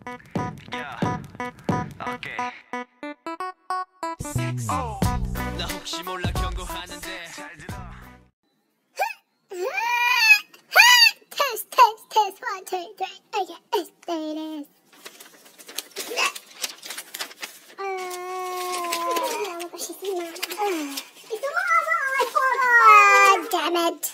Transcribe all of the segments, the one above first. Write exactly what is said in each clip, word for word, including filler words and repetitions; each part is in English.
Yeah. Okay. Oh. 나 혹시 몰라 경고하는데 잘 들어. Test, test, test, one, two, three. Okay, let's do this. Uh, she's mad. It's a mama. Damn it.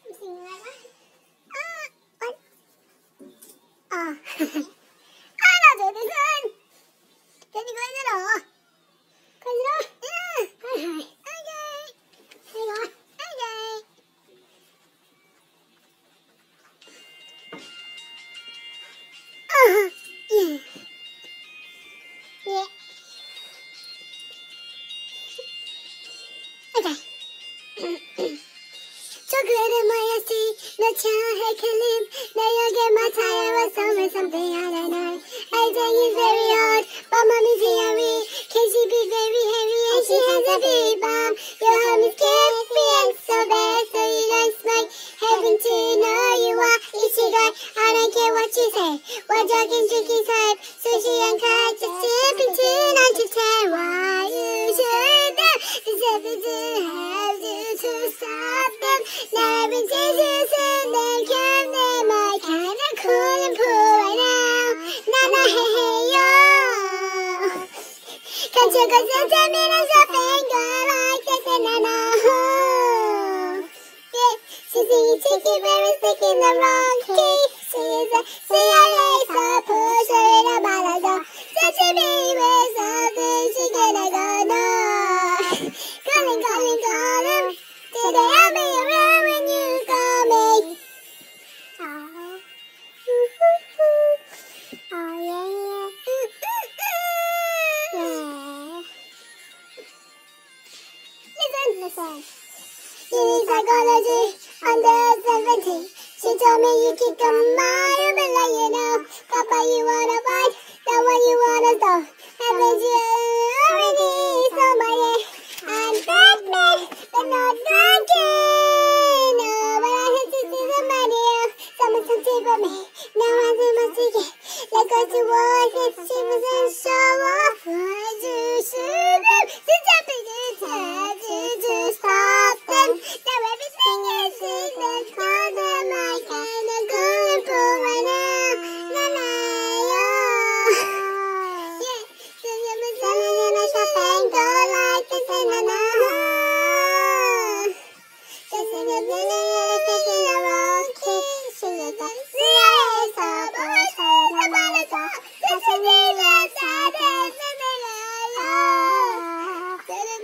아, 하나, 둘, 셋. 괜히 걸리러. 걸리러. 응. 하이, 하이. 오케이. 이거. 오케이. 어, 예. 예. 오케이. 저 그를 모였지 너 차의 클립 나에게만 찾아왔어 something I don't know everything is very hard but mommy's very can she be very heavy and she has a big bomb your home is crispy and so bad so you don't smoke heaven to know you are 이치걸 I don't care what you say 와적인 drinking type sushi and cut just sipping to not to tell why you should know deserve to have you to stop them 나를 찢으신 내 견뎌 my kind of cool and cool right now 나나 해요 간척한 재미나서 finger like this and I know yeah, she's singing cheeky very sick in the wrong key she's a C I A so push her in a 말아줘 touch me with something she gonna go no calling calling calling today I'll be around when you call me. Oh, oh yeah, yeah. Yeah. Listen, listen. You need psychology under seventeen. She told me you kick a mile, but let you know. Papa, you wanna fight? That what you wanna do? Haven't you already saw my yeah? I'm Batman, but not drunken. Oh, but I had to see somebody else. Someone to for me. Now I do my ticket. Let's go to war. If she was in show off, why'd you shoot them? To jump in the tag to stop them. Now everything is in the corner. My kind of cool and cool right now. Na na yo. Yeah, so you've been selling in a shop and go like this and na na. Just in the village, taking the wrong key. She was a C I A support, so the money so. Just in the left side, and the middle, oh.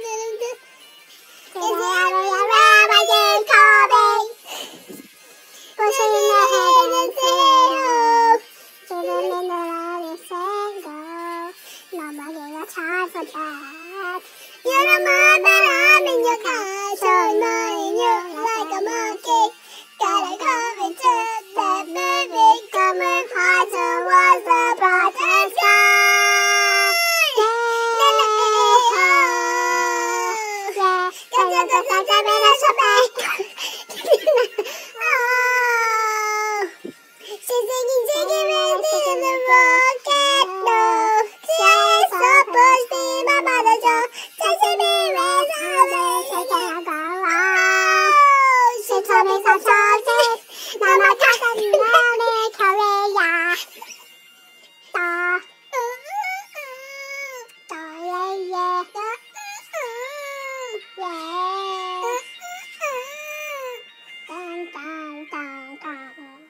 Is it out of your room? I can't call me. Pushing in the head and say, oh. Children in the road is saying, go. Nobody got time for that. You don't mind that I'm in your car, showing money in you like a monkey. Gotta come into that movie, coming high towards the brightest sky. Yeah, yeah, cause you're the sun, I'm in a shopping. Oh, she's singing, singing, right in the rocket, no. She's so pushy, my mother just touching me with her legs, I can't go on. She told me so salty, now my cousin let me Korea. Da, da, yeah, yeah, yeah, dun, dun, dun, dun.